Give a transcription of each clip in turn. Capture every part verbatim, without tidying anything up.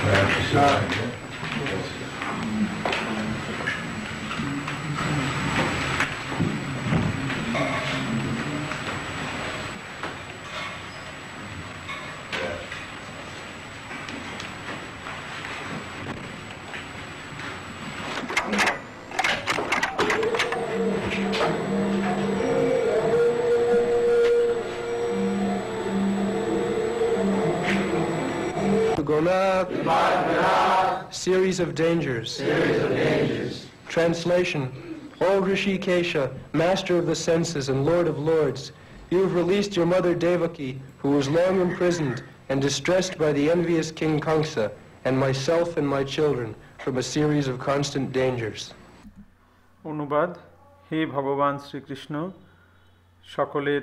Series of dangers. Series of dangers. Translation. O Rishikesha, master of the senses and lord of lords, you have released your mother Devaki, who was long imprisoned and distressed by the envious King Kamsa, and myself and my children, from a series of constant dangers. অনুবাদ হে ভগবান শ্রীকৃষ্ণ সকলের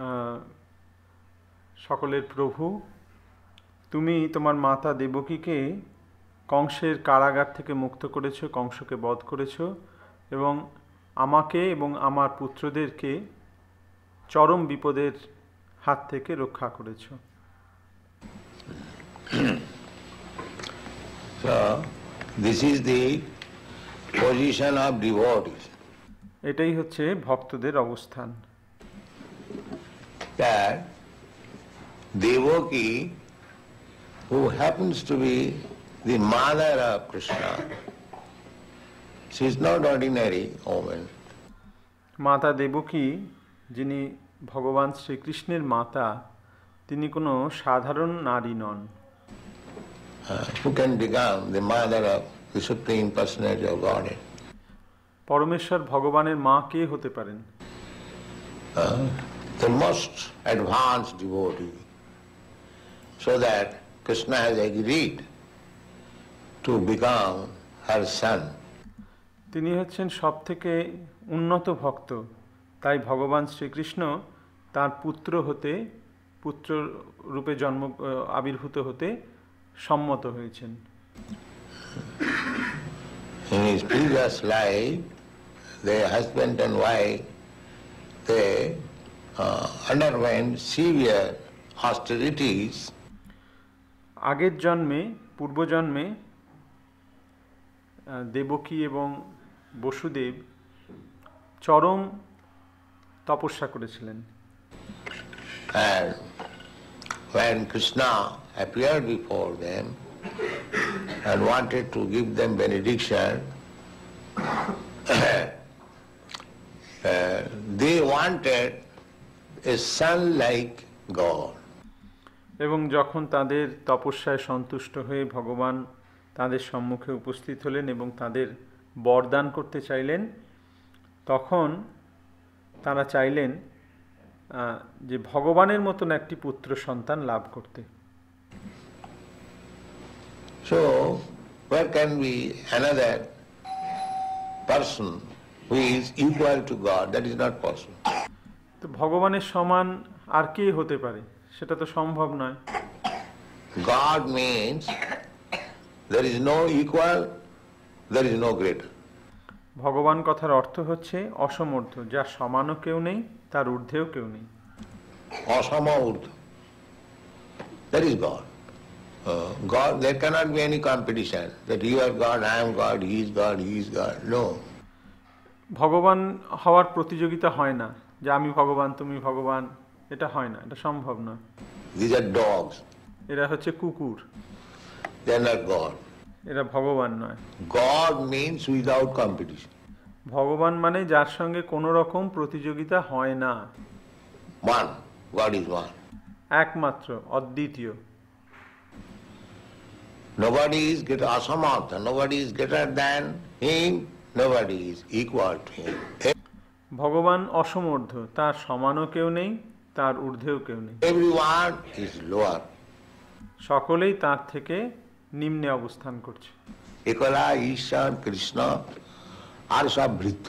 সকলের প্রভু তুমি তোমার মাতা দেবকীকে কংসের কারাগার থেকে মুক্ত করেছো, কংসকে বধ করেছো এবং আমাকে এবং আমার পুত্রদেরকে চরম বিপদের হাত থেকে রক্ষা করেছো। So this is the position of devotees. এটাই হচ্ছে ভক্তদের অবস্থান। That Devaki, who happens to be the mother of Krishna, she is not ordinary woman. মাতা দেবকী, যিনি ভগবান শ্রীকৃষ্ণের মাতা, তিনি কোনো সাধারণ নারী নন। Who can become the mother of the Supreme Personality of Godhead? পরমেশ্বর ভগবানের মা কে হতে পারেন? Uh, the most advanced devotee, so that Krishna has agreed to become her son. তিনি হচ্ছেন সবথেকে উন্নত ভক্ত, তাই ভগবান শ্রীকৃষ্ণ তার পুত্র হতে পুত্র রূপে জন্ম আবির্ভূত হতে সম্মত হয়েছেন। In his previous life, the husband and wife, they uh, underwent severe austerities. আগের জন্মে পূর্বজন্মে দেবকী এবং বসুদেব চরম তপস্যা করেছিলেন। And when Krishna appeared before them and wanted to give them benediction, uh, they wanted a son like God. এবং যখন তাদের তপস্যায় সন্তুষ্ট হয়ে ভগবান তাদের সম্মুখে উপস্থিত হলেন এবং তাদের বরদান করতে চাইলেন, তখন তারা চাইলেন যে ভগবানের মতন একটি পুত্র সন্তান লাভ করতে। So where can be another person who is equal to God? That is not possible. তো ভগবানের সমান আর কে হতে পারে? সেটা তো সম্ভব নয়। God means there is no equal, there is no greater. ভগবান কথার অর্থ হচ্ছে অসমর্থ, যার সমানও কেউ নেই, তার ঊর্ধ্বেও কেউ নেই। Asama urdhva. That is God. Uh, God, there cannot be any competition that you are God, I am God, he is God, he is God. No. ভগবান হওয়ার প্রতিযোগিতা হয় না, যে আমি ভগবান তুমি ভগবান, এটা হয় না, এটা সম্ভব নয়। These are dogs. এরা হচ্ছে কুকুর, They are not God. এরা ভগবান নয়। God means without competition. ভগবান মানে যার সঙ্গে কোনো রকম প্রতিযোগিতা হয় না। One. God is one. একমাত্র, অদ্বিতীয়। Nobody is greater, asamartha. Nobody is greater than him. Nobody is equal to him. ভগবান অসমর্থ, তার সমানও কেউ নেই, তার ঊর্ধ্বেও কেউ নেই। Everyone is lower. সকলেই তার থেকে নিম্নে অবস্থান করছে। একলা ঈশ্বর কৃষ্ণ আর সব ভৃত্য।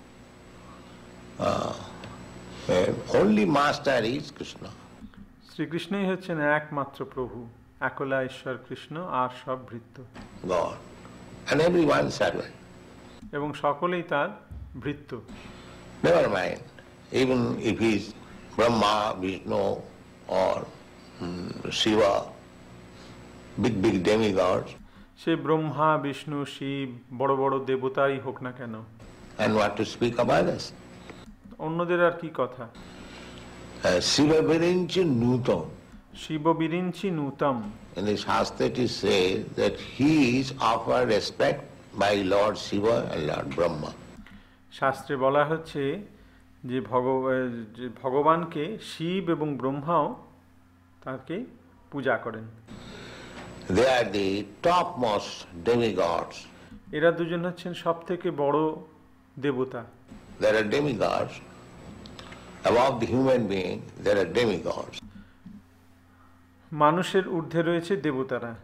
Only master is Krishna. শ্রীকৃষ্ণই হচ্ছেন একমাত্র প্রভু, একলা ঈশ্বর কৃষ্ণ আর সব ভৃত্য। God. And everyone servant. এবং সকলেই তার ভৃত্য। Never mind. Even if he is Brahma, Vishnu or um, Shiva, big big demigods. সে ব্রহ্মা, বিষ্ণু, শিব, বড় বড় দেবতাই হোক না কেন। And what to speak of others? অন্যদের আর কি কথা। Uh, Shiva Virinchi Nutam. Shiva Birinchi নূতম। In the Shastra it is said that he is offered respect by Lord Shiva and Lord Brahma. শাস্ত্রে বলা হচ্ছে যে ভগব যে ভগবানকে শিব এবং ব্রহ্মাও তাকে পূজা করেন। They are the topmost demigods. এরা দুজন হচ্ছেন সব থেকে বড় দেবতা। There are demigods. Above the human being, there are demigods. মানুষের ঊর্ধ্বে রয়েছে দেবতারা।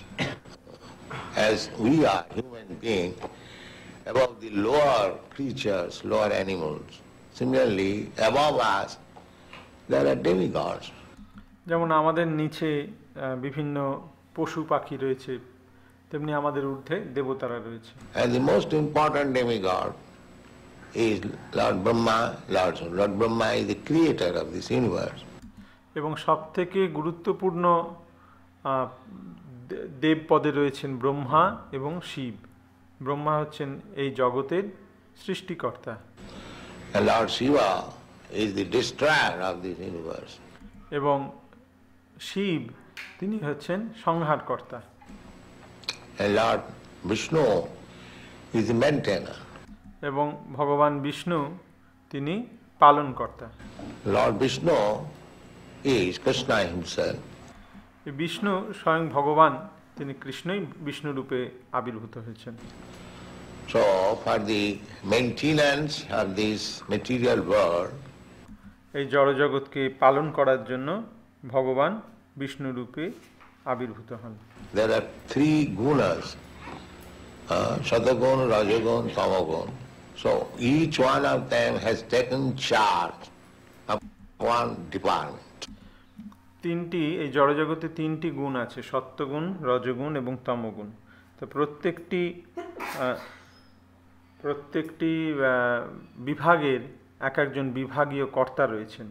As we are human beings, above the lower creatures, lower animals. Similarly, above us, there are demigods. যেমন আমাদের নিচে আহ, বিভিন্ন পশু পাখি রয়েছে, তেমনি আমাদের ঊর্ধ্বে দেবতারা রয়েছে। And the most important demigod is Lord Brahma. Lord, Lord Brahma is the creator of this universe. এবং সব থেকে গুরুত্বপূর্ণ আহ, দে- দেব পদে রয়েছেন ব্রহ্মা এবং শিব। ব্রহ্মা হচ্ছেন এই জগতের সৃষ্টিকর্তা And Lord Shiva is the destroyer of this universe. এবং শিব তিনি হচ্ছেন সংহারকর্তা। And Lord Vishnu is the maintainer. এবং ভগবান বিষ্ণু তিনি পালনকর্তা। Lord Vishnu is Krishna himself. এই বিষ্ণু স্বয়ং ভগবান, তিনি কৃষ্ণই বিষ্ণু রূপে আবির্ভূত হয়েছেন। So for the maintenance of this material world, এই জড়জগৎকে পালন করার জন্য ভগবান বিষ্ণু রূপে আবির্ভূত হন। there are three gunas, uh, Satagun, Rajagun, Tamagun. So each one of them has taken charge of one department. তিনটি এই জড়জগতে তিনটি গুণ আছে, সত্যগুণ, রজগুণ এবং তমগুণ। তো প্রত্যেকটি আহ, প্রত্যেকটি আহ, বিভাগের এক একজন বিভাগীয় কর্তা রয়েছেন।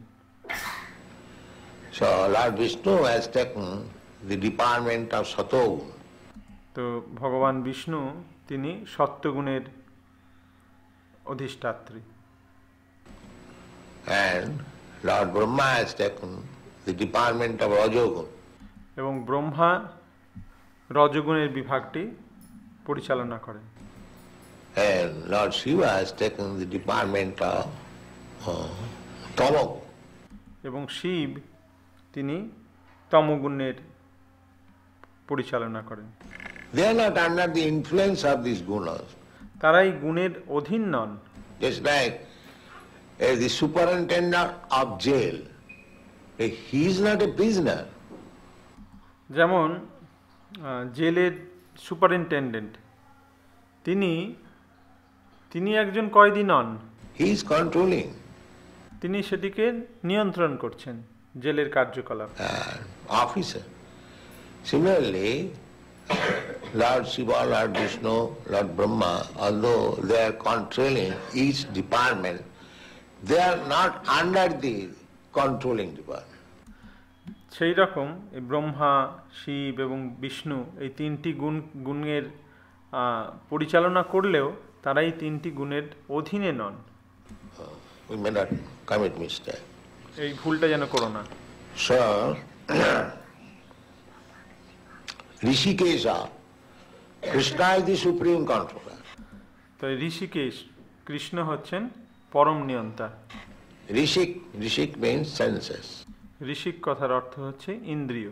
So Lord Vishnu has taken the department of Satogun. তো ভগবান বিষ্ণু তিনি সত্যগুণের অধিষ্ঠাত্রী, And Lord Brahma has taken the department of Rajogun. এবং ব্রহ্মা রজগুণের বিভাগটি পরিচালনা করেন। And Lord Shiva has taken the department of uh, Tamagun. এবং শিব তিনি তমগুণের পরিচালনা করেন। They are not under the influence of these gunas. তারা এই গুণের অধীন নন। Just like uh, the superintendent of jail, uh, he is not a prisoner. যেমন আহ, জেলের সুপারিনটেন্ডেন্ট, তিনি তিনি একজন কয়েদি নন, He is controlling. তিনি সেটিকে নিয়ন্ত্রণ করছেন, জেলের কার্যকলাপ। Uh, officer. Similarly, Lord Shiva, Lord Vishnu, Lord Brahma, although they are controlling each department, they are not under the controlling department. সেই রকম এই ব্রহ্মা, শিব এবং বিষ্ণু এই তিনটি গুণ গুণের আহ, পরিচালনা করলেও তারা এই তিনটি গুণের অধীনে নন। We may not commit mistake. এই ভুলটা যেন করো না। So, Rishikesha, Krishna is the supreme controller. তো ঋষিকেশ, কৃষ্ণ হচ্ছেন পরম নিয়ন্তা। Rishik, Rishik means senses. ঋষিক কথার অর্থ হচ্ছে ইন্দ্রিয়।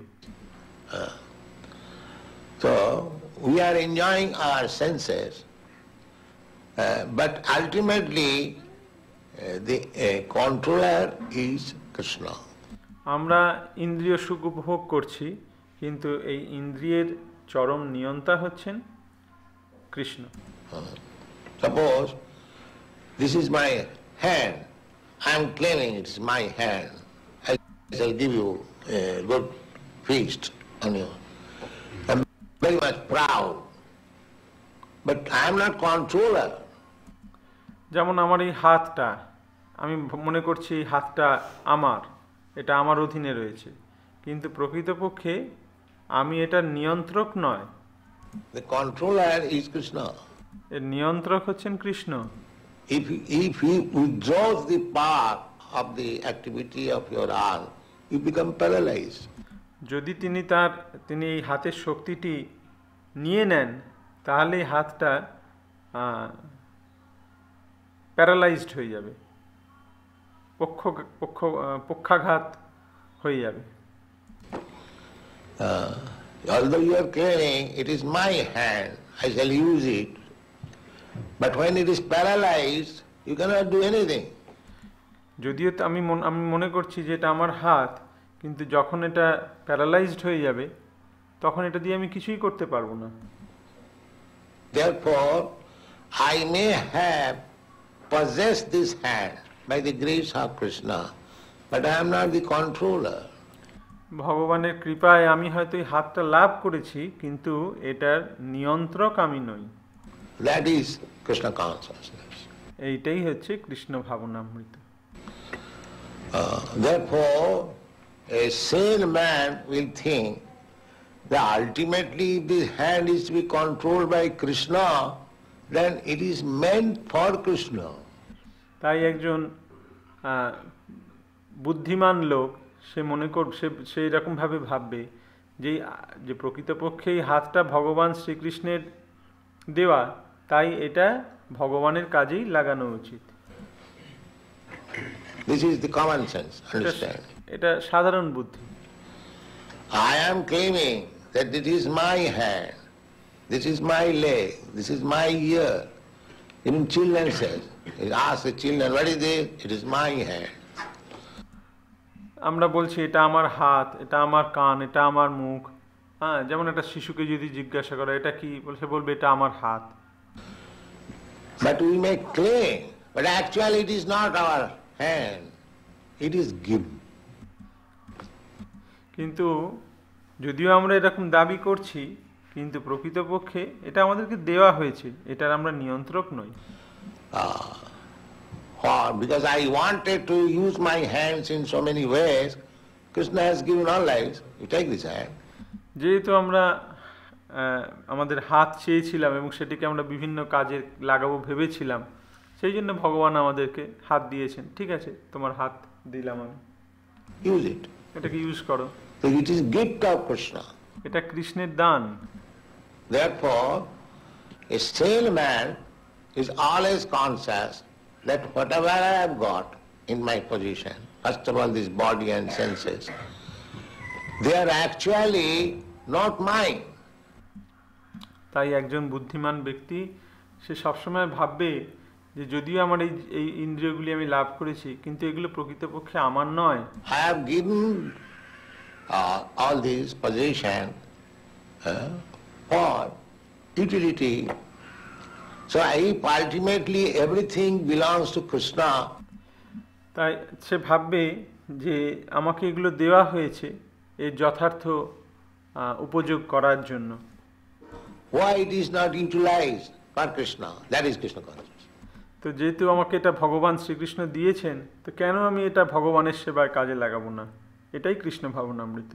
So, we are enjoying our senses, uh, but ultimately uh, the uh, controller is Krishna. আমরা ইন্দ্রিয় সুখ উপভোগ করছি, কিন্তু এই ইন্দ্রিয়ের চরম নিয়ন্তা হচ্ছেন Krishna. Suppose this is my hand, I am claiming it is my hand. I shall give you a good feast on you. I am very much proud, but I am not controller. যেমন আমার এই হাতটা, আমি মনে করছি এই হাতটা আমার, এটা আমার অধীনে রয়েছে, কিন্তু প্রকৃতপক্ষে আমি এটার নিয়ন্ত্রক নয়। The controller is Krishna. এর নিয়ন্ত্রক হচ্ছেন Krishna. If he, if he withdraws the power of the activity of your arm, you become paralyzed. যদি তিনি তার তিনি এই হাতের শক্তিটি নিয়ে নেন তাহলে এই হাতটা প্যারালাইজড হয়ে যাবে, পক্ষ পক্ষ পক্ষাঘাত হয়ে যাবে। Uh, although you are claiming it is my hand, I shall use it, but when it is paralyzed, you cannot do anything. যদিও আমি আমি মনে করছি যে এটা আমার হাত, কিন্তু যখন এটা প্যারালাইজড হয়ে যাবে তখন এটা দিয়ে আমি কিছুই করতে পারবো না। Therefore, I may have possessed this hand by the grace of Krishna, but I am not the controller. ভগবানের কৃপায় আমি হয়তো এই হাতটা লাভ করেছি, কিন্তু এটার নিয়ন্ত্রক আমি নই। That is Krishna consciousness. এইটাই হচ্ছে Krishna ভাবনামৃত। Uh, therefore, a sane man will think that ultimately if this hand is to be controlled by Krishna, then it is meant for Krishna. তাই একজন বুদ্ধিমান লোক সে মনে কর সে সেই রকম ভাবে ভাববে যে যে প্রকৃতপক্ষে এই হাতটা ভগবান শ্রীকৃষ্ণের দেওয়া, তাই এটা ভগবানের কাজেই লাগানো উচিত। This is the common sense, understand? এটা সাধারণ বুদ্ধি। I am claiming that it is my hand, this is my leg, this is my ear. Even children says, ask the children, what is this? It is my hand. আমরা বলছি এটা আমার হাত, এটা আমার কান, এটা আমার মুখ। হ্যাঁ, যেমন একটা শিশুকে যদি জিজ্ঞাসা করে এটা কি, সে বলবে এটা আমার হাত। But we may claim, but actually it is not our hand, it is given. কিন্তু যদিও আমরা এরকম দাবি করছি, কিন্তু প্রকৃতপক্ষে এটা আমাদেরকে দেওয়া হয়েছে, এটার আমরা নিয়ন্ত্রক নই। Or because I wanted to use my hands in so many ways, Krishna has given all lives. You take this hand. যেহেতু আমরা আমাদের হাত চেয়েছিলাম এবং সেটিকে আমরা বিভিন্ন কাজে লাগাবো ভেবেছিলাম, সেই জন্য ভগবান আমাদেরকে হাত দিয়েছেন। ঠিক আছে, তোমার হাত দিলাম আমি, use it. এটাকে ইউজ করো। So it is gift of Krishna. এটা কৃষ্ণের দান। Therefore, a sane man is always conscious that whatever I have got in my possession, first of all this body and senses, they are actually not mine. তাই একজন বুদ্ধিমান ব্যক্তি সে সবসময় ভাববে যে যদিও আমার এই এই ইন্দ্রিয়গুলি আমি লাভ করেছি, কিন্তু এগুলো প্রকৃতপক্ষে আমার নয়। I have given uh, all these possession uh, for utility. So if ultimately everything belongs to Krishna, তাই সে ভাববে যে আমাকে এগুলো দেওয়া হয়েছে এর যথার্থ উপযোগ করার জন্য। why it is not utilized for Krishna? That is Krishna consciousness. তো যেহেতু আমাকে এটা ভগবান শ্রীকৃষ্ণ দিয়েছেন, তো কেন আমি এটা ভগবানের সেবায় কাজে লাগাবো না? এটাই Krishna ভাবনামৃত।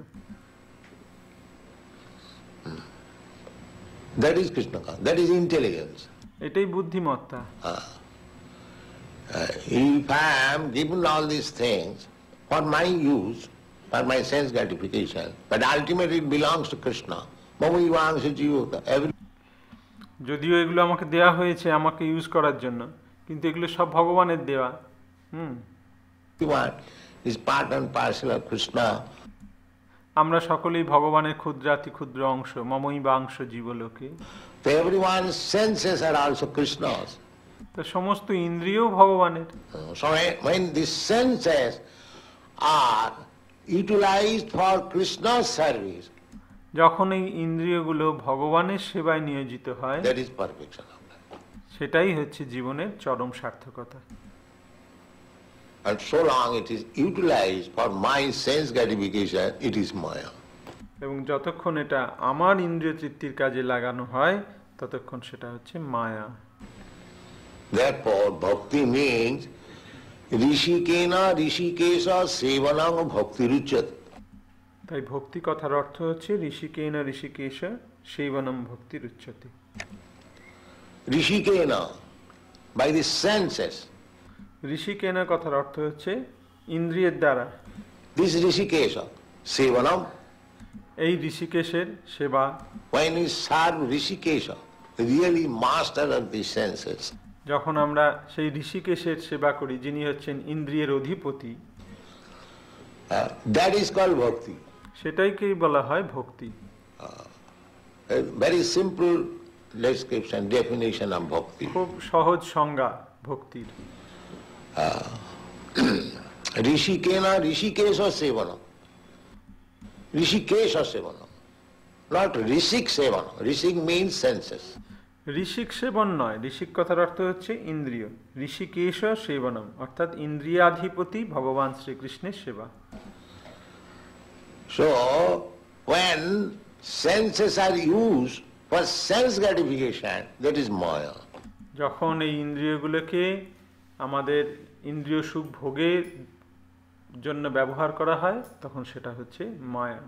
That is Krishna consciousness. That is intelligence. এটাই বুদ্ধিমত্তা। Uh, uh, if I am given all these things for my use, for my sense gratification, but ultimately it belongs to Krishna. Every... যদিও এগুলো আমাকে দেওয়া হয়েছে আমাকে ইউজ করার জন্য, কিন্তু এগুলো সব ভগবানের দেওয়া। হুম, is part and parcel of Krishna. আমরা সকলেই ভগবানের ক্ষুদ্রাতি ক্ষুদ্র অংশ, মমই বাংশ জীবলোকে। So everyone's senses are also Krishna's. তো সমস্ত ইন্দ্রিয় ভগবানের। So when these senses are utilized for Krishna's service, যখন এই ইন্দ্রিয়গুলো ভগবানের সেবায় নিয়োজিত হয়, that is perfection of life. সেটাই হচ্ছে জীবনের চরম সার্থকতা। And so long it is utilized for my sense gratification, it is Maya. এবং যতক্ষণ এটা আমার ইন্দ্রিয় তৃপ্তির কাজে লাগানো হয়, ততক্ষণ সেটা হচ্ছে মায়া। Therefore, bhakti means rishikena rishikesha sevanam bhakti ruchyate. তাই ভক্তি কথার অর্থ হচ্ছে ঋষিকেন ঋষিকেশ সেইবনম ভক্তির উচ্চতে। Rishikena, by the senses. ঋষিকেনা কথার অর্থ হচ্ছে ইন্দ্রিয়ের দ্বারা। This Rishikesha, Sevanam, এই ঋষিকেশের সেবা, when we serve Rishikesha, really master of the senses, যখন আমরা সেই ঋষিকেশের সেবা করি যিনি হচ্ছেন ইন্দ্রিয়ের অধিপতি, uh, that is called bhakti. সেটাইকেই বলা হয় ভক্তি। A very simple description, definition of bhakti. খুব সহজ সংজ্ঞা ভক্তির। Rishikena, Rishikesha Sevanam. Rishikesha Sevanam. Not Rishik Sevanam. Rishik means senses. ঋষিক সেবন নয়, ঋষিক কথার অর্থ হচ্ছে ইন্দ্রিয়। ঋষিকেশ সেবনম অর্থাৎ ইন্দ্রিয়াধিপতি ভগবান শ্রীকৃষ্ণের সেবা। So, when senses are used for sense gratification, that is Maya. যখন এই ইন্দ্রিয়গুলোকে আমাদের ইন্দ্রিয় সুখ ভোগের জন্য ব্যবহার করা হয় তখন সেটা হচ্ছে মায়া।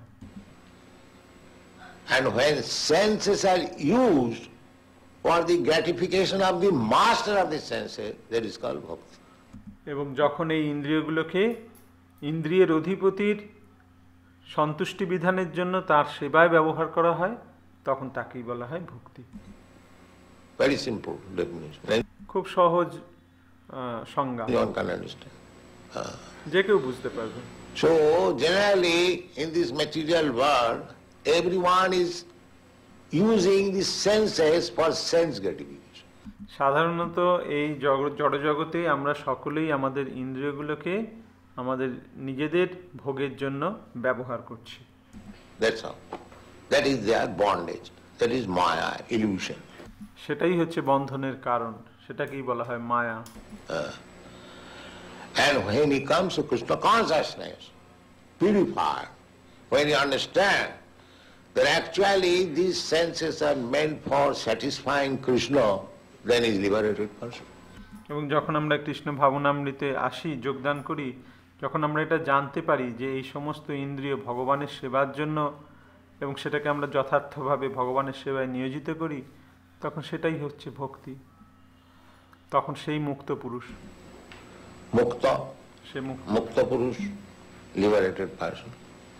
And when senses are used for the gratification of the master of the senses, that is called bhakti. এবং যখন এই ইন্দ্রিয়গুলোকে ইন্দ্রিয়ের অধিপতির সন্তুষ্টি বিধানের জন্য তার সেবায় ব্যবহার করা হয় তখন তাকেই বলা হয় ভক্তি। Very simple definition. খুব সহজ আহ, সংজ্ঞা, Anyone can understand. যে কেউ বুঝতে পারবে। So, generally, in this material world, everyone is using the senses for sense gratification. সাধারণত এই জগৎ জড়জগতে আমরা সকলেই আমাদের ইন্দ্রিয়গুলোকে আমাদের নিজেদের ভোগের জন্য ব্যবহার করছি। That's all. That is their bondage. That is Maya, illusion. সেটাই হচ্ছে বন্ধনের কারণ, সেটাকেই বলা হয় মায়া। And when he comes to Krishna consciousness, purified, when he understands that actually these senses are meant for satisfying Krishna, then he is liberated person. এবং যখন আমরা কৃষ্ণ ভাবনামৃতে আসি, যোগদান করি, যখন আমরা এটা জানতে পারি যে এই সমস্ত ইন্দ্রিয় ভগবানের সেবার জন্য এবং সেটাকে আমরা যথার্থভাবে ভগবানের সেবায় নিয়োজিত করি, তখন সেটাই হচ্ছে ভক্তি। তখন সেই মুক্ত পুরুষ, Mukta, সে মুক্ত Mukta Purush, liberated person.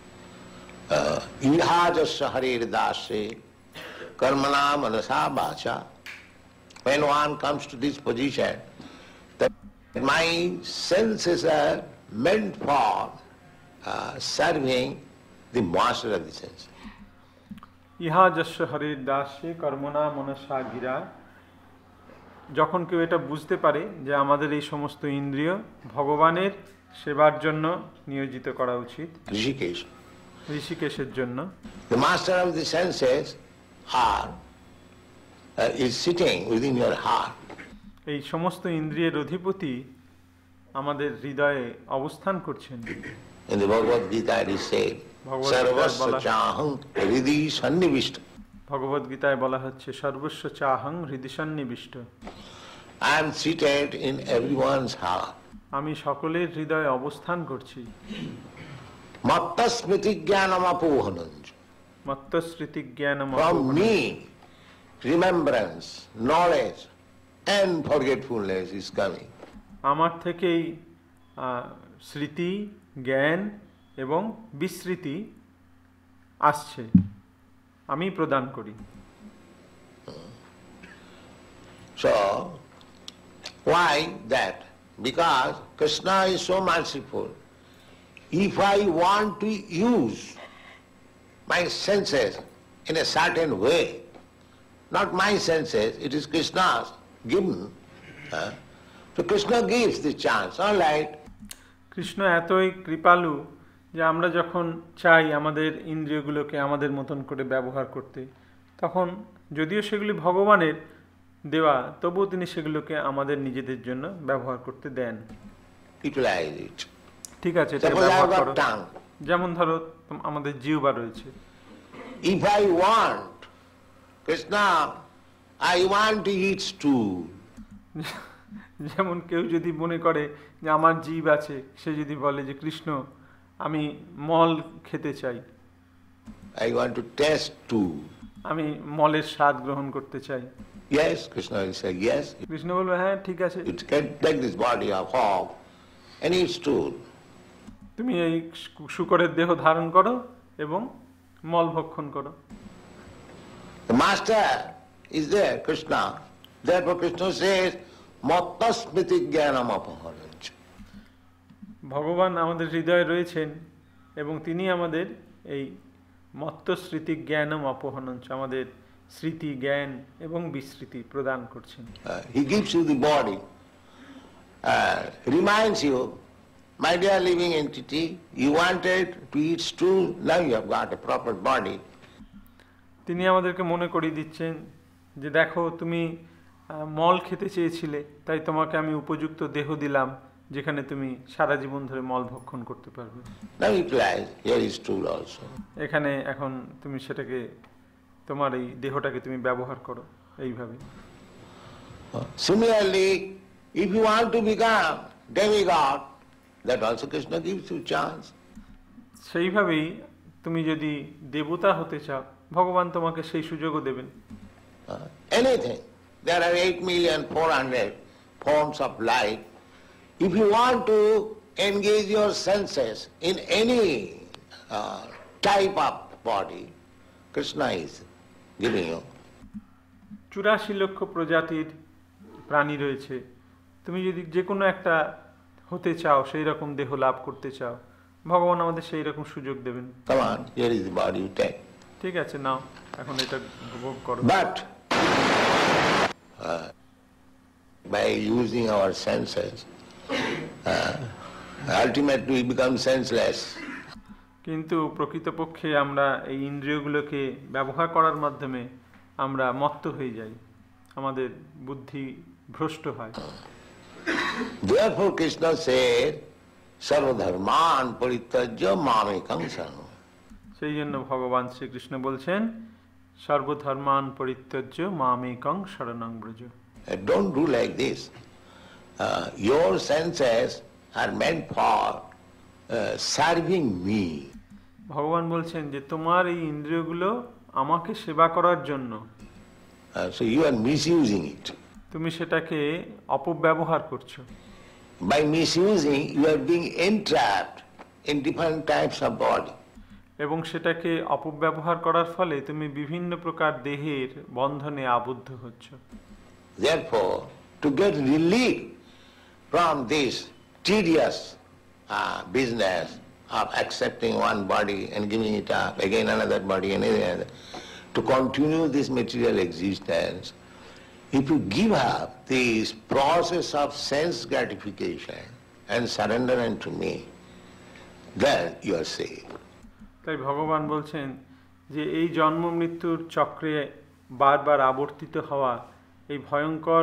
Iha jasya harir dasya karmana manasa vacha. When one comes to this position, that my senses are meant for uh, serving the master of the senses. ইহা যস্য হরির দাসে কর্মণা মনসা গিরা। যখন কেউ এটা বুঝতে পারে যে আমাদের এই সমস্ত ইন্দ্রিয় ভগবানের সেবার জন্য নিয়োজিত করা উচিত, Rishikesh. ঋষিকেশের জন্য, The master of the senses are, uh, is sitting within your heart. এই সমস্ত ইন্দ্রিয়ের অধিপতি আমাদের হৃদয়ে অবস্থান করছেন। In the Bhagavad Gita it is said, Bhagavad Sarvasya Gita chaham hridhi sannivishta. ভগবদ গীতায় বলা হচ্ছে সর্বস্ব চাহং হৃদি সন্নিবিষ্ট। I am seated in everyone's heart. আমি সকলের হৃদয়ে অবস্থান করছি। Matta smriti jnanam apohananj. মত্তস্মৃতি Gyanam From me, remembrance, knowledge and forgetfulness is coming. আমার থেকেই আহ, স্মৃতি, জ্ঞান এবং বিস্মৃতি আসছে, আমি প্রদান করি। So, why that? Because Krishna is so merciful. If I want to use my senses in a certain way, not my senses, it is Krishna's given. Huh? So Krishna gives the chance, all right. Krishna এতই কৃপালু যে আমরা যখন চাই আমাদের ইন্দ্রিয়গুলোকে আমাদের মতন করে ব্যবহার করতে, তখন যদিও সেগুলি ভগবানের দেওয়া তবুও তিনি সেগুলোকে আমাদের নিজেদের জন্য ব্যবহার করতে দেন। Utilize it. ঠিক আছে, এটা Suppose I ব্যবহার have করো। got tongue. যেমন ধরো তোম- আমাদের জিহ্বা রয়েছে। If I want, Krishna, I want to eat stool. যেমন কেউ যদি মনে করে যে আমার জীব আছে, সে যদি বলে যে কৃষ্ণ আমি মল খেতে চাই, I want to taste stool. আমি মলের স্বাদ গ্রহণ করতে চাই। Yes, Krishna will say, yes, Krishna বলবে হ্যাঁ ঠিক আছে, you can take this body of hog and eat stool. তুমি এই শূকরের দেহ ধারণ করো এবং মল ভক্ষণ করো। The master is there, Krishna. Therefore Krishna says, matta smriti jnanam apaharancha. ভগবান আমাদের হৃদয়ে রয়েছেন এবং তিনি আমাদের এই মত্ত স্মৃতি জ্ঞানম অপহরঞ্চ, আমাদের স্মৃতি জ্ঞান এবং বিস্মৃতি প্রদান করছেন। Uh, he gives you the body, uh, reminds you, my dear living entity, you wanted to eat stool, now you have got a proper body. তিনি আমাদেরকে মনে করিয়ে দিচ্ছেন যে দেখো তুমি আহ, মল খেতে চেয়েছিলে, তাই তোমাকে আমি উপযুক্ত দেহ দিলাম যেখানে তুমি সারা জীবন ধরে মল ভক্ষণ করতে পারবে। Now utilize, here is stool also. এখানে এখন তুমি সেটাকে, তোমার এই দেহটাকে তুমি ব্যবহার করো এইভাবে। Uh, Similarly, if you want to become demigod, that also Krishna gives you chance. সেইভাবেই তুমি যদি দেবতা হতে চাও, ভগবান তোমাকে সেই সুযোগও দেবেন। Uh, anything. There are eight million four hundred forms of life. If you want to engage your senses in any uh, type of body, Krishna is giving you. চুরাশি লক্ষ প্রজাতির প্রাণী রয়েছে, তুমি যদি যে কোনো একটা হতে চাও, সেই রকম দেহ লাভ করতে চাও, ভগবান আমাদের সেই রকম সুযোগ দেবেন। Come on, here is the body you take. ঠিক আছে, নাও এখন এটা ভোগ করো। But uh, by using our senses, uh, ultimately we become senseless. কিন্তু প্রকৃতপক্ষে আমরা এই ইন্দ্রিয়গুলোকে ব্যবহার করার মাধ্যমে আমরা মত্ত হয়ে যাই, আমাদের বুদ্ধি ভ্রষ্ট হয়। Therefore Krishna said, Sarvadharman parityajya mamekam saranam. সেই জন্য ভগবান শ্রীকৃষ্ণ বলছেন, সর্বধর্মান পরিত্যজ্য মামেকং শরণং Braj. Don't do like this. Uh, your senses are meant for uh, serving me. ভগবান বলছেন যে তোমার এই ইন্দ্রিয়গুলো আমাকে সেবা করার জন্য, Uh, so you are misusing it. তুমি সেটাকে অপব্যবহার করছো। By misusing, you are being entrapped in different types of body. এবং সেটাকে অপব্যবহার করার ফলে তুমি বিভিন্ন প্রকার দেহের বন্ধনে আবদ্ধ হচ্ছ। Therefore, to get relief from this tedious uh, business of accepting one body and giving it up, again another body and another, to continue this material existence, if you give up this process of sense gratification and surrender unto me, then you are saved. তাই ভগবান বলছেন যে এই জন্ম মৃত্যুর চক্রে বারবার আবর্তিত হওয়া, এই ভয়ঙ্কর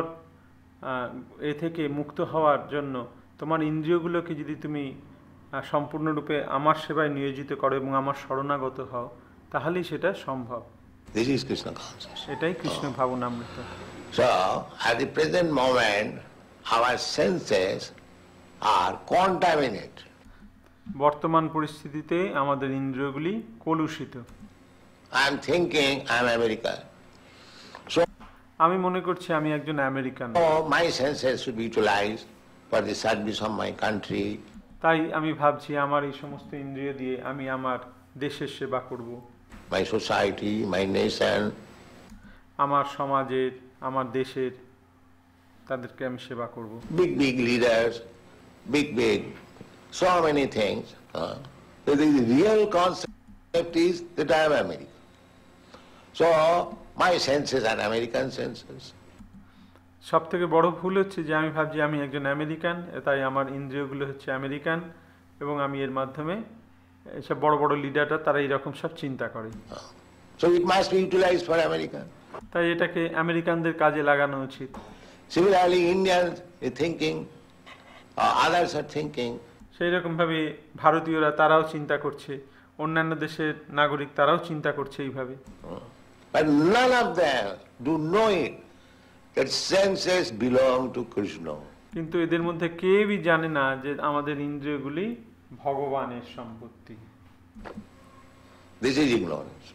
এ থেকে মুক্ত হওয়ার জন্য তোমার ইন্দ্রিয়গুলোকে যদি তুমি সম্পূর্ণরূপে আমার সেবায় নিয়োজিত করো এবং আমার শরণাগত হও, তাহলেই সেটা সম্ভব। This is Krishna consciousness. এটাই Krishna ভাবনামৃত। So, at the present moment, our senses are contaminated. বর্তমান পরিস্থিতিতে আমাদের ইন্দ্রিয়গুলি কলুষিত। I am thinking I am American. So, আমি মনে করছি আমি একজন American, oh, my senses should be utilized for the service of my country. তাই আমি ভাবছি আমার এই সমস্ত ইন্দ্রিয় দিয়ে আমি আমার দেশের সেবা করব, My society, my nation. আমার সমাজের, আমার দেশের, তাদেরকে আমি সেবা করব। Big, big leaders, big, big, so many things. Uh, the, the real concept is that I am American. So, my senses are American senses. সব থেকে বড় ভুল হচ্ছে যে আমি ভাবছি আমি একজন আমেরিকান, তাই আমার ইন্দ্রিয়গুলো হচ্ছে আমেরিকান এবং আমি এর মাধ্যমে এসব বড় বড় লিডাররা তারা এইরকম সব চিন্তা করে। So it must be utilized for American. তাই এটাকে আমেরিকানদের কাজে লাগানো উচিত। Similarly, Indians are thinking, uh, others are thinking. সেই রকমভাবে ভারতীয়রা তারাও চিন্তা করছে, অন্যান্য দেশের নাগরিক তারাও চিন্তা করছে এইভাবে। But none of them do know it, that senses belong to Krishna. কিন্তু এদের মধ্যে কেউই জানে না যে আমাদের ইন্দ্রিয়গুলি ভগবানের সম্পত্তি। This is ignorance.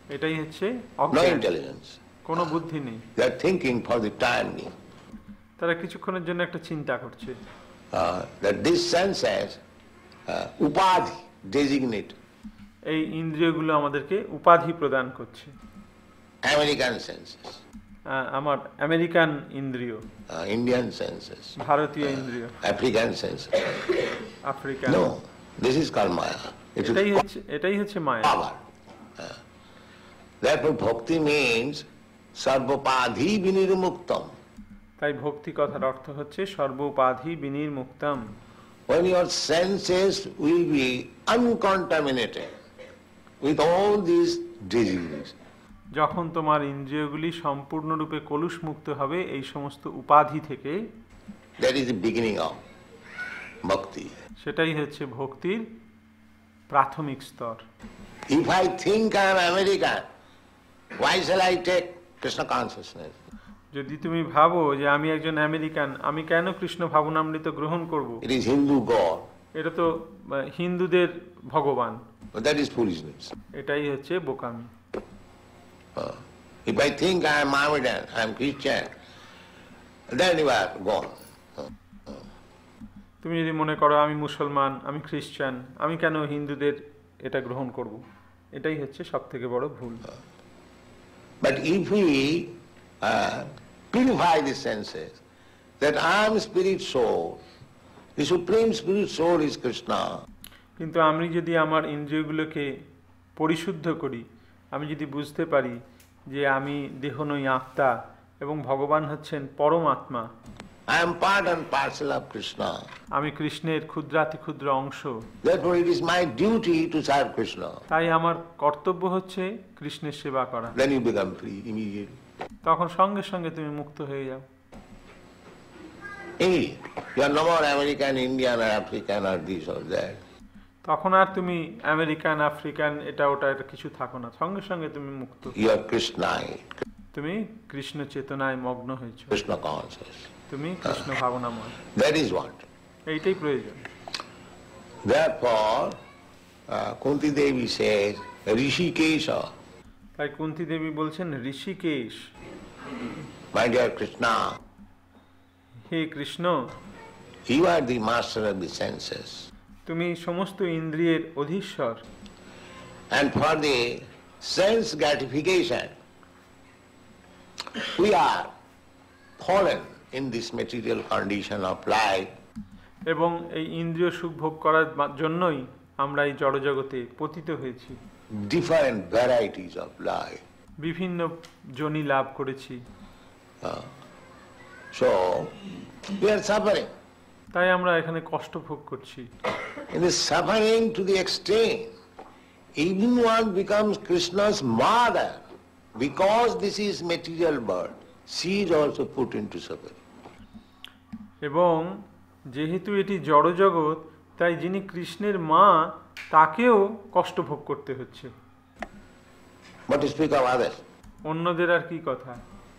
এটাই হচ্ছে No অজ্ঞান, intelligence. কোনো বুদ্ধি নেই। They are thinking for the time being. তারা কিছুক্ষণের জন্য একটা চিন্তা করছে Uh, that this senses uh, upadhi, designate, এই ইন্দ্রিয়গুলো আমাদেরকে উপাধি প্রদান করছে। American senses, আহ, আমার আমেরিকান ইন্দ্রিয়, uh, Indian senses, ভারতীয় ইন্দ্রিয়, African senses. African. No, this is called Maya. It is এটাই হচ্ছে এটাই হচ্ছে মায়া। power. Uh, therefore, bhakti means sarvapadhi vinirmuktam. তাই ভক্তি কথার অর্থ হচ্ছে সর্বোপাধি বিনির্মুক্তম। When your senses will be uncontaminated with all these diseases, যখন তোমার ইন্দ্রিয়গুলি সম্পূর্ণরূপে কলুষমুক্ত হবে এই সমস্ত উপাধি থেকে, that is the beginning of bhakti. সেটাই হচ্ছে ভক্তির প্রাথমিক স্তর। If I think I am American, why shall I take Krishna consciousness? যদি তুমি ভাবো যে আমি একজন আমেরিকান, আমি কেন কৃষ্ণ ভাবনামৃত গ্রহণ করব? It is Hindu God. এটা তো আহ, হিন্দুদের ভগবান। But that is foolishness. এটাই হচ্ছে বোকামি। Uh, if I think I am Mohammedan, I am Christian, then you are gone. তুমি যদি মনে করো আমি মুসলমান, আমি খ্রিস্টান, আমি কেন হিন্দুদের এটা গ্রহণ করব? এটাই হচ্ছে সব থেকে বড় ভুল। But if we uh, purify the senses, that I am spirit soul, the supreme spirit soul is Krishna. কিন্তু আমি যদি আমার ইন্দ্রিয়গুলোকে পরিশুদ্ধ করি, আমি যদি বুঝতে পারি যে আমি দেহ নই, আত্মা, এবং ভগবান হচ্ছেন পরমাত্মা, I am part and parcel of Krishna. আমি কৃষ্ণের ক্ষুদ্রাতি ক্ষুদ্র অংশ, Therefore it is my duty to serve Krishna. তাই আমার কর্তব্য হচ্ছে কৃষ্ণের সেবা করা। Then you become free immediately. তখন সঙ্গে সঙ্গে তুমি মুক্ত হয়ে যাও। Hey, you are no more American, Indian or African or this or that. তখন আর তুমি আমেরিকান, আফ্রিকান, এটা ওটা এটা কিছু থাকো না, সঙ্গে সঙ্গে তুমি মুক্ত। You are Krishnite, তুমি কৃষ্ণ চেতনায় মগ্ন হয়েছো, Krishna conscious. তুমি কৃষ্ণ ভাবনাময়। That is what. এইটাই প্রয়োজন। Therefore, uh, Kunti Devi says, Rishikesha, তাই কুন্তি দেবী বলছেন, Rishikesh, my dear Krishna, hey Krishna, you are the master of the senses. তুমি সমস্ত ইন্দ্রিয়ের অধীশ্বর, And for the sense gratification, we are fallen in this material condition of life. এবং এই ইন্দ্রিয় সুখ ভোগ করার মা- জন্যই আমরা এই জড়জগতে পতিত হয়েছি, Different varieties of life. বিভিন্ন যোনি লাভ করেছি। So, we are suffering. তাই আমরা এখানে কষ্ট ভোগ করছি। In the suffering to the extent, even one becomes Krishna's mother, because this is material birth, she is also put into suffering. এবং যেহেতু এটি জড়জগৎ, তাই যিনি কৃষ্ণের মা তাকেও কষ্ট ভোগ করতে হচ্ছে। But to speak of others, অন্যদের আর কি কথা।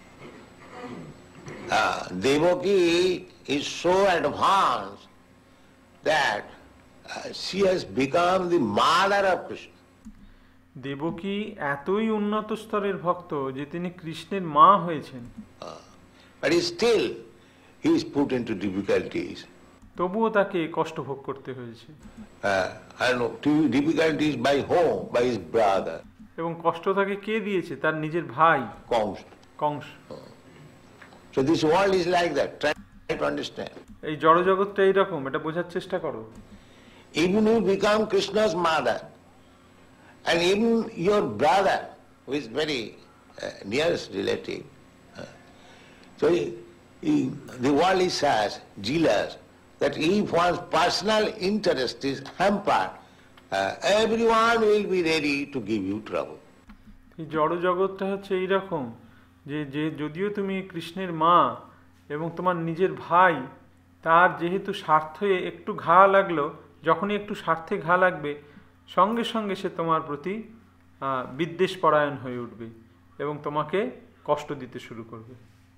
uh, Devaki is so advanced that uh, she has become the mother of Krishna. Devaki এতই উন্নত স্তরের ভক্ত যে তিনি কৃষ্ণের মা হয়েছেন, But still, he is put into difficulties. তবুও তাকে কষ্ট ভোগ করতে হয়েছে। Uh, and to- difficulties by whom? By his brother, এবং কষ্ট তাকে কে দিয়েছে? তার নিজের ভাই Kamsa. Kansa. So this world is like that. Try to understand. এই জড়জগৎটা এইরকম, এটা বোঝার চেষ্টা করো। Even you become Krishna's mother, and even your brother, who is very uh, nearest relative, uh, so he, he, the world is such jealous that if one's personal interest is hampered, uh, everyone will be ready to give you trouble. এই জড়জগৎটা হচ্ছে এইরকম যে যে যদিও তুমি কৃষ্ণের মা এবং তোমার নিজের ভাই, তার যেহেতু স্বার্থে একটু ঘা লাগলো, যখনই একটু স্বার্থে ঘা লাগবে সঙ্গে সঙ্গে সে তোমার প্রতি আহ, বিদ্বেষ পরায়ণ হয়ে উঠবে এবং তোমাকে কষ্ট দিতে শুরু করবে।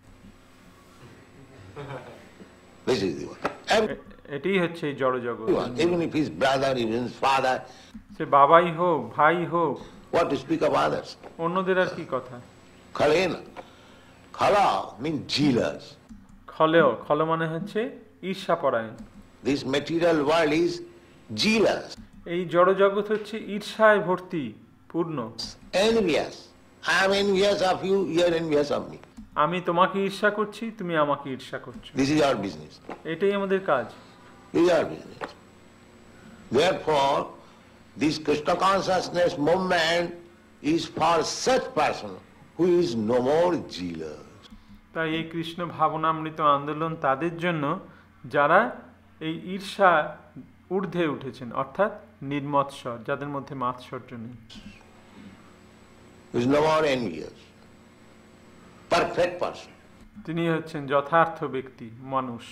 This is the one. এ- এটাই হচ্ছে এই জড়জগৎ। Everyone, even if his brother, even his father, সে বাবাই হোক, ভাই হোক, What to speak of others? অন্যদের আর কি কথা? Khalena. Khala means jealous. খলেও, খল মানে হচ্ছে ঈর্ষাপরায়ণ। This material world is jealous. এই জড় জগৎ হচ্ছে ঈর্ষায় ভর্তি, পূর্ণ। Envious. I am envious of you, you are envious of me. আমি তোমাকে ঈর্ষা করছি, তুমি আমাকে ঈর্ষা করছো। This is our business. এটাই আমাদের কাজ। This is our business. Therefore, this Krishna consciousness movement is for such person who is no more jealous. তাই এই কৃষ্ণ ভাবনামৃত আন্দোলন তাদের জন্য যারা এই ঈর্ষা ঊর্ধ্বে উঠেছেন, অর্থাৎ নির্মৎসর, যাদের মধ্যে মাৎসর্য নেই। Who is no more envious. Perfect person. তিনি হচ্ছেন যথার্থ ব্যক্তি, মানুষ।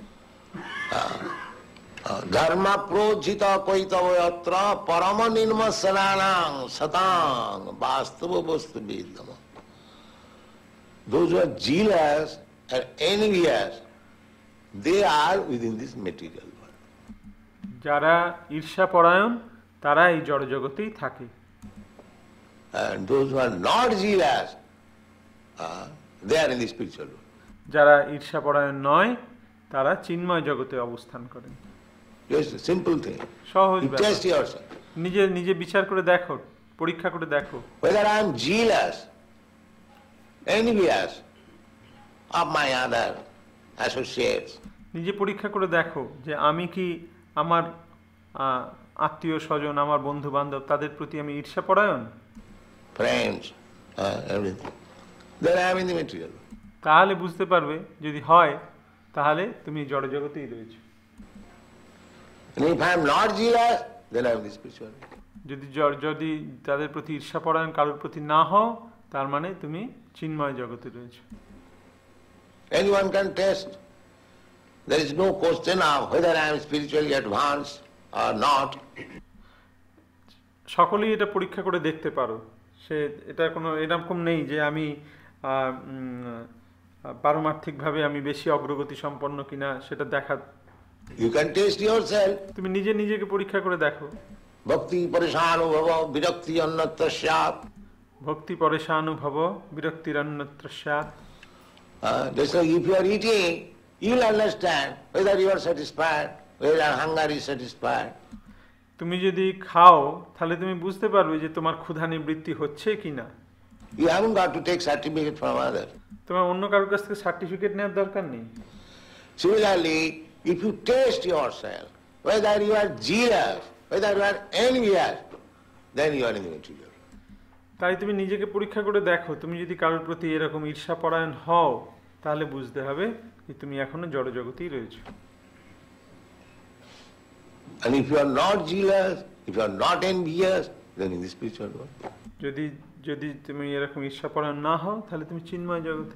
Dharma projita koitavayatra parama nirmasananang satang vastava vastu vedama. Those who are jealous and envious, they are within this material world. যারা ঈর্ষাপরায়ণ তারা এই জড় জগতেই থাকে। And those who are not jealous, uh, they are in the spiritual world. যারা ঈর্ষাপরায়ণ নয় তারা চিন্ময় জগতে অবস্থান করেন। Just a simple thing. সহজ You ব্যাপার। test yourself. নিজে নিজে বিচার করে দেখো, পরীক্ষা করে দেখো। Whether I am jealous, envious of my other associates. নিজে পরীক্ষা করে দেখো যে আমি কি আমার আত্মীয় স্বজন, আমার বন্ধু বান্ধব, তাদের প্রতি আমি ঈর্ষাপরায়ণ, friends, uh, everything. Then I am in the material world. তাহলে বুঝতে পারবে, যদি হয় তাহলে তুমি জড় জগতেই রয়েছে। And if I am not jealous, then I am in the spiritual world. যদি জ- যদি তাদের প্রতি ঈর্ষাপরায়ণ কারোর প্রতি না হও, তার মানে তুমি চিন্ময় জগতে রয়েছে। Anyone can test. There is no question of whether I am spiritually advanced or not. সকলেই এটা পরীক্ষা করে দেখতে পারো। সে এটা কোনো এরকম নেই যে আমি আহ, উম, পারমার্থিকভাবে আমি বেশি অগ্রগতি সম্পন্ন কিনা সেটা দেখা। You can test yourself. তুমি নিজে নিজেকে পরীক্ষা করে দেখো। Bhakti parishanubhava virakti annatra syat. ভক্তি পরেশানুভব বিরক্তিরন্যত্র স্যাৎ। Uh, Just like if you are eating, you will understand whether you are satisfied, whether hunger is satisfied. তুমি যদি খাও তাহলে তুমি বুঝতে পারবে যে তোমার ক্ষুধা নিবৃত্তি হচ্ছে কিনা। You haven't got to take certificate from others. তোমার অন্য কারোর কাছ থেকে সার্টিফিকেট নেওয়ার দরকার নেই। Similarly, if you taste yourself, whether you are jealous, whether you are envious, then you are in the material. তাই তুমি নিজেকে পরীক্ষা করে দেখো, তুমি যদি কারোর প্রতি এরকম ঈর্ষাপরায়ণ হও তাহলে বুঝতে হবে যে তুমি এখনো জড় জগতেই রয়েছো। And if you are not jealous, if you are not envious, then in the spiritual world. যদি যদি তুমি এরকম ঈর্ষাপরায়ণ না হও তাহলে তুমি চিন্ময় জগতে।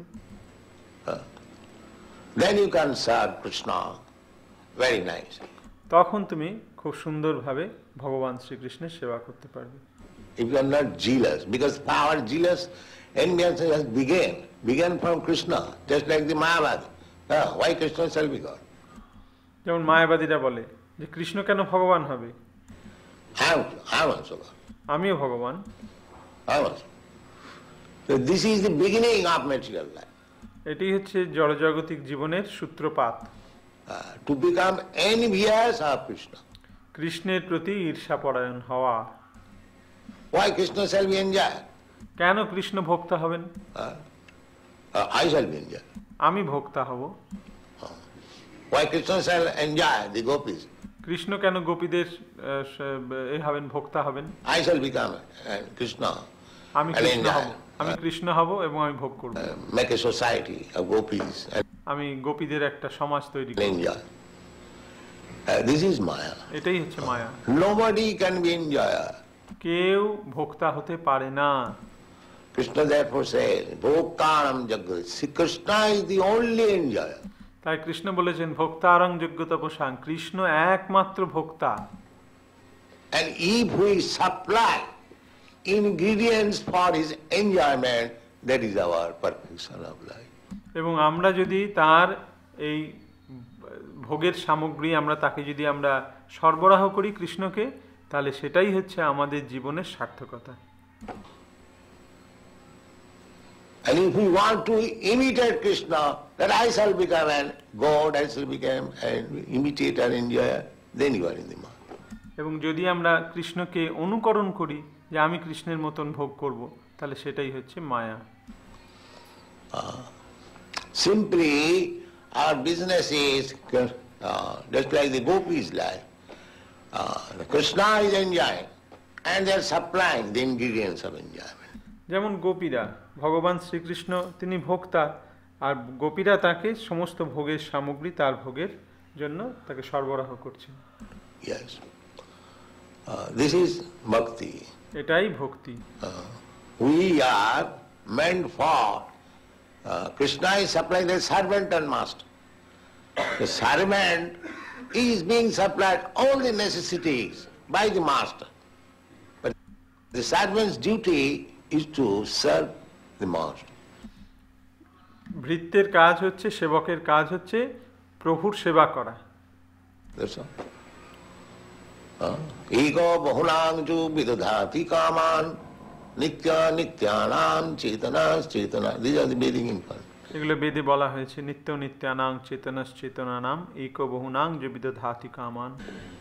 Then you can serve Krishna very nicely. তখন তুমি খুব সুন্দরভাবে ভগবান শ্রীকৃষ্ণের সেবা করতে পারবে। If you are not jealous, because our jealous envious has begun, began from Krishna, just like the Mayavadi. Ah, why Krishna shall be God? যেমন মায়াবাদীরা বলে যে কৃষ্ণ কেন ভগবান হবে, I am, I am also God. আমিও ভগবান। I am also. So this is the beginning of material life. এটি হচ্ছে জড়জাগতিক জীবনের সূত্রপাত। Uh, to become envious of Krishna. কৃষ্ণের প্রতি ঈর্ষাপরায়ণ হওয়া। Why Krishna shall be enjoyed? কেন কৃষ্ণ ভোক্তা হবেন? Uh, uh, I shall be enjoyed. আমি ভোক্তা হব। Why Krishna shall enjoy the gopis? Krishna কেন গোপীদের আহ, সে- এ হবেন, ভোক্তা হবেন? I shall become uh, Krishna. আমি and কৃষ্ণ enjoy. হব, আমি কৃষ্ণ হব এবং আমি ভোগ করব। Uh, make a society of gopis and আমি গোপীদের একটা সমাজ তৈরি করব। enjoy. Uh, this is Maya. এটাই হচ্ছে মায়া। Nobody can be enjoyer. কেউ ভোক্তা হতে পারে না। Krishna therefore says, Bhoktanam Jagat. See, Krishna is the only enjoyer. তাই কৃষ্ণ বলেছেন ভোক্তারং যোগ্য তপসাং, কৃষ্ণ একমাত্র ভোক্তা। And if we supply ingredients for his enjoyment, that is our perfection of life. এবং আমরা যদি তার এই ভোগের সামগ্রী আমরা তাকে যদি আমরা সরবরাহ করি কৃষ্ণকে, তাহলে সেটাই হচ্ছে আমাদের জীবনের সার্থকতা। And if we want to imitate Krishna, that I shall become a god, I shall become an imitator, enjoyer, then you are in the maya. এবং যদি আমরা কৃষ্ণকে অনুকরণ করি যে আমি কৃষ্ণের মতন ভোগ করব, তাহলে সেটাই হচ্ছে মায়া। Simply, our business is uh, just like the gopis' life. Uh, Krishna is enjoying, and they are supplying the ingredients of enjoyment. যেমন গোপীরা, ভগবান শ্রীকৃষ্ণ তিনি ভোক্তা, আর গোপীরা তাকে সমস্ত ভোগের সামগ্রী তার ভোগের জন্য তাকে সরবরাহ করছেন। Yes, uh, this is bhakti. এটাই ভক্তি। Uh, we are meant for uh, Krishna is supplying the servant and master. The servant is being supplied all the necessities by the master, but the servant's duty is to serve the master. ভৃত্যের কাজ হচ্ছে, সেবকের কাজ হচ্ছে প্রভুর সেবা করা। That's all. Ego bahulangju vidadhati kaman nitya nityanam chetanas chetana. These are the Vedic infants. এগুলো বেদে বলা হয়েছে, নিত্য নিত্যানাং চেতনাস চেতনানাম एको বহুনাং যে বিদধাতি কামান।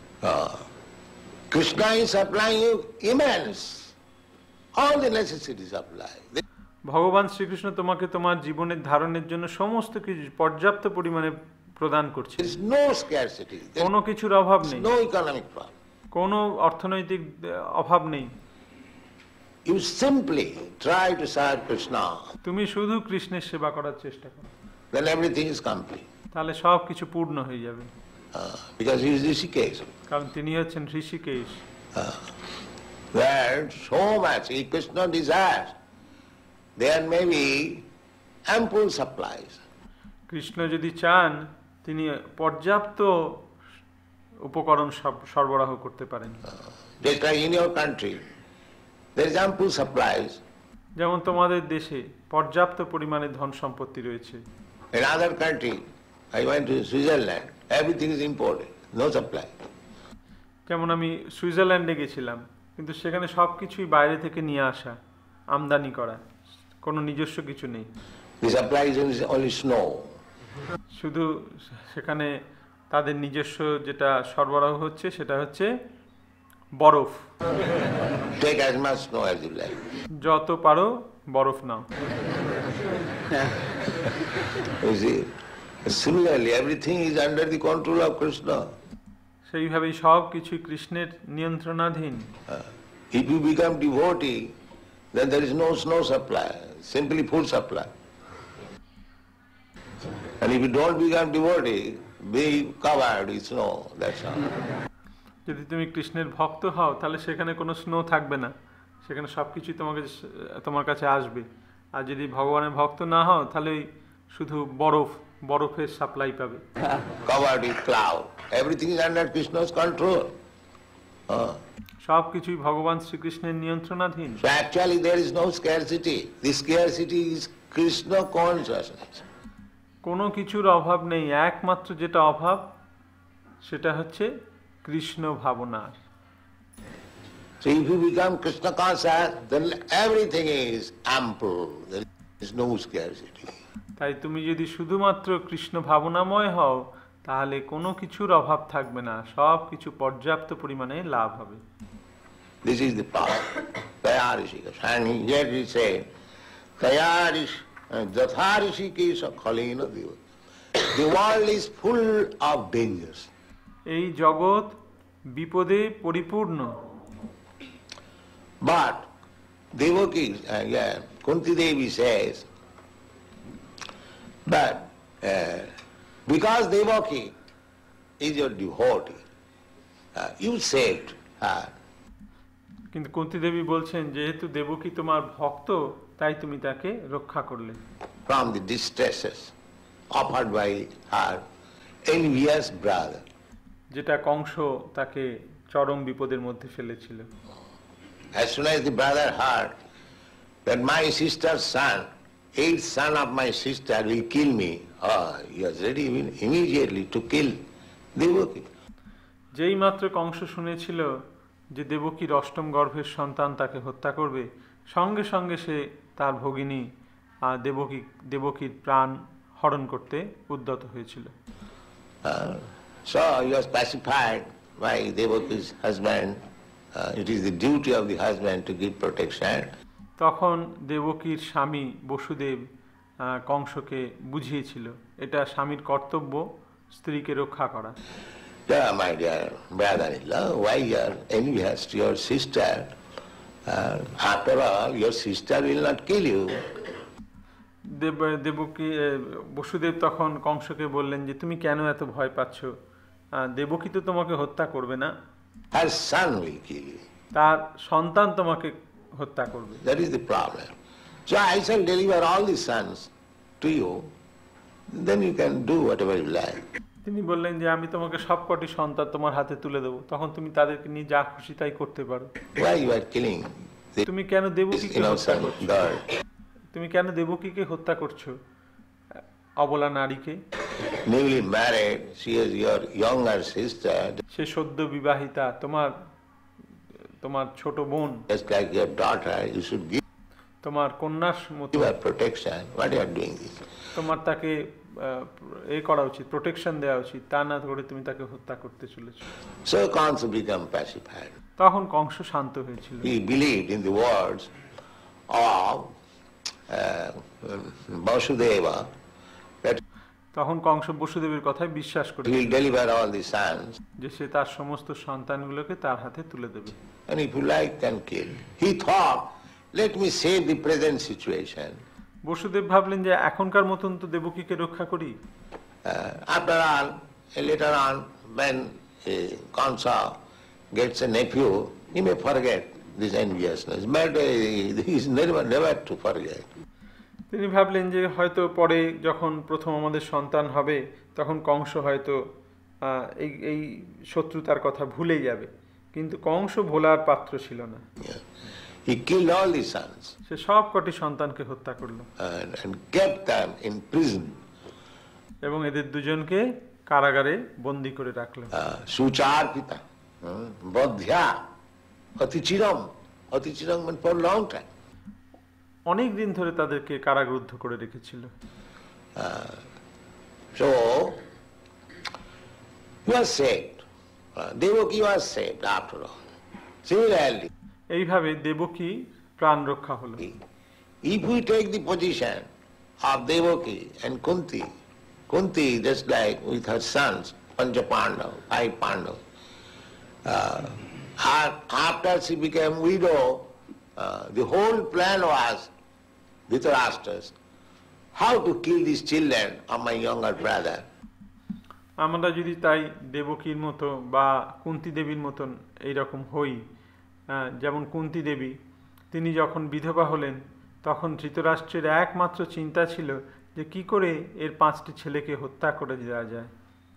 Krishna is supplying you immense all the necessities of life. ভগবান শ্রীকৃষ্ণ তোমাকে তোমার জীবনের ধারণের জন্য সমস্ত কিছু পর্যাপ্ত পরিমাণে প্রদান করছে। There is no scarcity. কোনো কিছুর অভাব নেই, no economic problem. কোনো অর্থনৈতিক অভাব নেই। You simply try to serve Krishna. তুমি শুধু কৃষ্ণের সেবা করার চেষ্টা করো, then everything is complete. তাহলে সব কিছু পূর্ণ হয়ে যাবে। Uh, because he is Rishikesh. কারণ তিনি হচ্ছেন Rishikesh. Uh, where so much if Krishna desires, there may be ample supplies. Krishna যদি চান তিনি পর্যাপ্ত উপকরণ সরবরাহ করতে পারেন। Just like in your country, there is ample supplies. যেমন তোমাদের দেশে পর্যাপ্ত পরিমাণে ধন সম্পত্তি রয়েছে। In other country, I went to Switzerland, everything is imported, no supply. যেমন আমি সুইজারল্যান্ডে গেছিলাম, কিন্তু সেখানে সব কিছুই বাইরে থেকে নিয়ে আসা, আমদানি করা, কোনো নিজস্ব কিছু নেই। The supply is only snow. শুধু সেখানে তাদের নিজস্ব যেটা সরবরাহ হচ্ছে সেটা হচ্ছে বরফ। Take as much snow as you like. যত পারো বরফ নাও। You see, similarly, everything is under the control of Krishna. সেইভাবেই সব কিছু কৃষ্ণের নিয়ন্ত্রণাধীন। If you become devotee, then there is no snow supply, simply food supply. And if you don't become devotee, be covered with snow, that's all. যদি তুমি কৃষ্ণের ভক্ত হও তাহলে সেখানে কোনো স্নো থাকবে না, সেখানে সব কিছুই তোমাকে তোমার কাছে আসবে। আর যদি ভগবানের ভক্ত না হও তাহলে শুধু বরফ, বরফের সাপ্লাই পাবে। Covered with cloud. Everything is under Krishna's control. Uh. সব কিছুই ভগবান শ্রীকৃষ্ণের নিয়ন্ত্রণাধীন। So actually there is no scarcity. The scarcity is Krishna consciousness. কোনো কিছুর অভাব নেই, একমাত্র যেটা অভাব সেটা হচ্ছে কৃষ্ণ ভাবনার। So if you become Krishna conscious, then everything is ample. There is no scarcity. তাই তুমি যদি শুধুমাত্র কৃষ্ণ ভাবনাময় হও তাহলে কোনো কিছুর অভাব থাকবে না, সব কিছু পর্যাপ্ত পরিমাণে লাভ হবে। This is the power. Kaya Rishikesh. And yet he said, Kaya Rish- Jatha Rishikesha Khalena Deva. The world is full of dangers. এই জগৎ বিপদে পরিপূর্ণ। But Devaki, uh, yeah, Kunti Devi says, but uh, because Devaki is your devotee, uh, you saved her. কিন্তু কুন্তী দেবী বলছেন যেহেতু দেবকী তোমার ভক্ত তাই তুমি তাকে রক্ষা করলে। From the distresses offered by her envious brother. যেটা কংস তাকে চরম বিপদের মধ্যে ফেলেছিল। As soon as the brother heard that my sister's son, eighth son of my sister will kill me, oh, he was ready immediately to kill Devaki. যেই মাত্র কংস শুনেছিল যে দেবকীর অষ্টম গর্ভের সন্তান তাকে হত্যা করবে, সঙ্গে সঙ্গে সে তার ভগিনী আহ, দেবকী দেবকীর প্রাণ হরণ করতে উদ্যত হয়েছিল। Uh, so he was pacified by Devaki's husband. Uh, it is the duty of the husband to give protection. তখন দেবকীর স্বামী বসুদেব আহ, কংসকে বুঝিয়েছিল এটা স্বামীর কর্তব্য স্ত্রীকে রক্ষা করা। Yeah, my dear brother-in-law, why you are envious to your sister? Uh, after all, your sister will not kill you. দেব দেবকী আহ, বসুদেব তখন কংসকে বললেন যে তুমি কেন এত ভয় পাচ্ছ? আহ, দেবকী তো তোমাকে হত্যা করবে না, Her son will kill you. তার সন্তান তোমাকে হত্যা করবে। That is the problem. So I shall deliver all the sons to you. Then you can do whatever you like. তিনি বললেন যে আমি তোমাকে সবকটি সন্তান তোমার হাতে তুলে দেবো, তখন তুমি তাদেরকে নিয়ে যা খুশি তাই করতে পারো। Why you are killing তুমি কেন this দেবকীকে হত্যা innocent করছো? girl? তুমি কেন দেবকীকে হত্যা করছো, অবলা নারীকে? Newly married, she is your younger sister, সে সদ্য বিবাহিতা, তোমার তোমার ছোট বোন, just like your daughter. You should give তোমার কন্যার মতো, her protection. What you are doing this? তোমার তাকে আহ, এ করা উচিত, প্রোটেকশন দেওয়া উচিত, তা না করে তুমি তাকে হত্যা করতে চলেছো। So Kansa became pacified. তখন কংস শান্ত হয়েছিল। He believed in the words of uh, Vasudeva that তখন কংস বসুদেবের কথায় বিশ্বাস করে he will deliver all the sons, যে সে তার সমস্ত সন্তানগুলোকে তার হাতে তুলে দেবে। and if you like, can kill. He thought, let me save the present situation. Vasudev ভাবলেন যে এখনকার মতন তো দেবকীকে রক্ষা করি। Uh, after all, later on, when uh, Kansa gets a nephew, he may forget this enviousness, but uh, he is never, never to forget. তিনি ভাবলেন যে হয়তো পরে যখন প্রথম আমাদের সন্তান হবে তখন কংস হয়তো আহ, এই এই শত্রুতার কথা ভুলে যাবে, কিন্তু কংস ভোলার পাত্র ছিল না। Yeah. He killed all the sons সে সব কটি সন্তানকে হত্যা করলো and, and kept them in prison. এবং এদের দুজনকে কারাগারে বন্দী করে রাখলো। Uh, Sucharpita, uh, Bodhya, Atichiram. Atichiram meant for a long time. অনেক দিন ধরে তাদেরকে কারারুদ্ধ করে রেখেছিল। So, he was saved. Uh, Devaki was saved after all. Similarly, এইভাবে দেবকী প্রাণ রক্ষা হলো। if we take the position of Devaki and Kunti, Kunti just like with her sons, Pancha Pandav, five Pandav, uh, her- after she became widow, uh, the whole plan was Dhritarashtra's, how to kill these children of my younger brother. আমরা যদি তাই দেবকীর মতো বা কুন্তী দেবীর মতন এইরকম হই, আহ, যেমন কুন্তী দেবী, তিনি যখন বিধবা হলেন তখন ধৃতরাষ্ট্রের একমাত্র চিন্তা ছিল যে কি করে এর পাঁচটি ছেলেকে হত্যা করে দেওয়া যায়।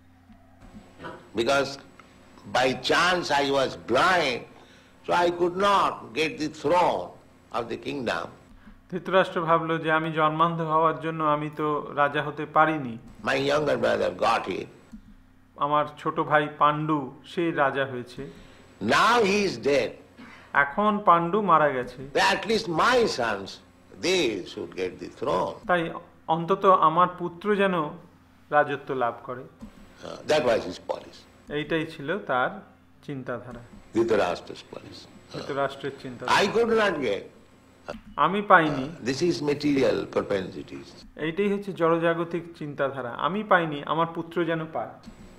Because by chance I was blind, so I could not get the throne of the kingdom. Dhritarashtra ভাবলো যে আমি জন্মান্ধ হওয়ার জন্য আমি তো রাজা হতে পারিনি, My younger brother got it. আমার ছোট ভাই পাণ্ডু সে রাজা হয়েছে, Now he is dead. এখন পাণ্ডু মারা গেছে, At least my sons, they should get the throne. তাই অন্তত আমার পুত্র যেন রাজত্ব লাভ করে। Uh, that was his policy, এইটাই ছিল তার চিন্তাধারা, Dhritarashtra's policy. ধৃতরাষ্ট্রের চিন্তা। I could not get. আমি পাইনি, This is material propensities. এইটাই হচ্ছে জড়জাগতিক চিন্তাধারা, আমি পাইনি, আমার পুত্র যেন পায়।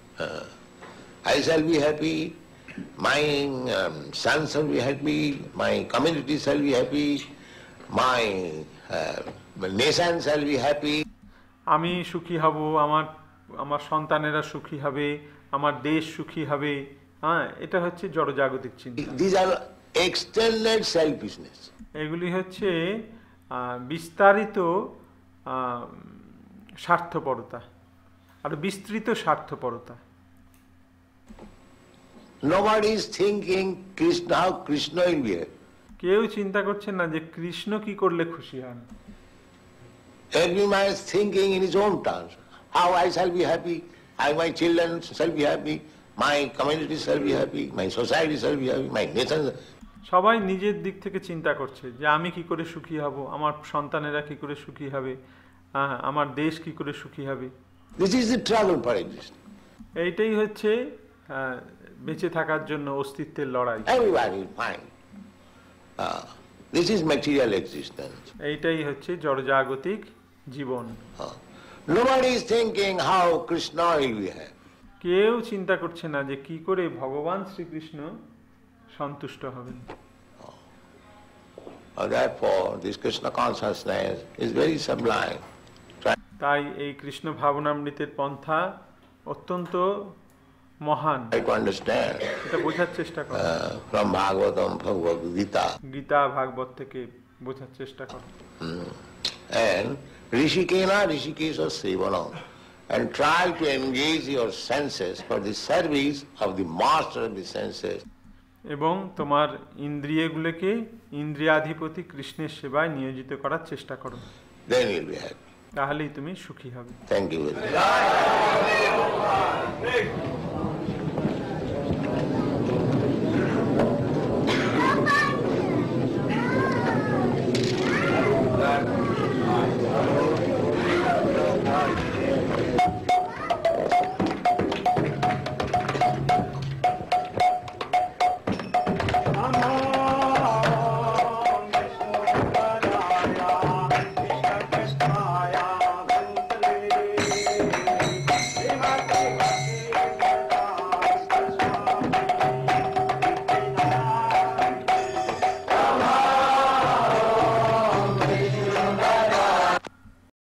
I shall be happy, my um, sons shall be happy, my community shall be happy, my uh, nation shall be happy. আমি সুখী হব, আমার আমার সন্তানেরা সুখী হবে, আমার দেশ সুখী হবে। হ্যাঁ, এটা হচ্ছে জড়জাগতিক চিন্তা। These are extended selfishness. এগুলি হচ্ছে আহ, বিস্তারিত আহ, স্বার্থপরতা, আর বিস্তৃত স্বার্থপরতা। Nobody is thinking Krishna, how Krishna will be happy. কেউ চিন্তা করছেন না যে কৃষ্ণ কি করলে খুশি হন। Every man is thinking in his own terms. How I shall be happy, I, my children shall be happy, my community shall be happy, my society shall be happy, my nation. সবাই নিজের দিক থেকে চিন্তা করছে যে আমি কি করে সুখী হব, আমার সন্তানেরা কি করে সুখী হবে, আহ, আমার দেশ কি করে সুখী হবে। This is the struggle for existence. এইটাই হচ্ছে আহ, বেঁচে থাকার জন্য অস্তিত্বের লড়াই। Everybody will find. Uh, this is material existence. এইটাই হচ্ছে জড়জাগতিক জীবন। Uh, nobody is thinking how Krishna will be happy. কেউ চিন্তা করছে না যে কি করে ভগবান শ্রীকৃষ্ণ সন্তুষ্ট হবেন। Uh, therefore, this Krishna consciousness is very sublime. তাই এই কৃষ্ণ ভাবনামৃতের পন্থা অত্যন্ত মহান। Try to understand এটা বোঝার চেষ্টা করো, uh, from Bhagavatam, Bhagavad Gita, Gita ভাগবত থেকে বোঝার চেষ্টা করো। and Rishikena Rishikesha Sevanam, and try to engage your senses for the service of the master of the senses. এবং তোমার ইন্দ্রিয়গুলোকে ইন্দ্রিয়াধিপতি কৃষ্ণের সেবায় নিয়োজিত করার চেষ্টা করো, Then you'll be happy. তাহলেই তুমি সুখী হবে। Thank you very much.